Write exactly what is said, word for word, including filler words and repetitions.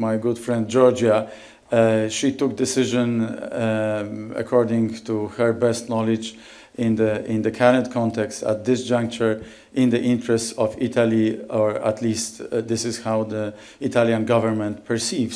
my good friend Giorgia. Uh, she took decision um, according to her best knowledge in the in the current context at this juncture, in the interests of Italy, or at least uh, this is how the Italian government perceives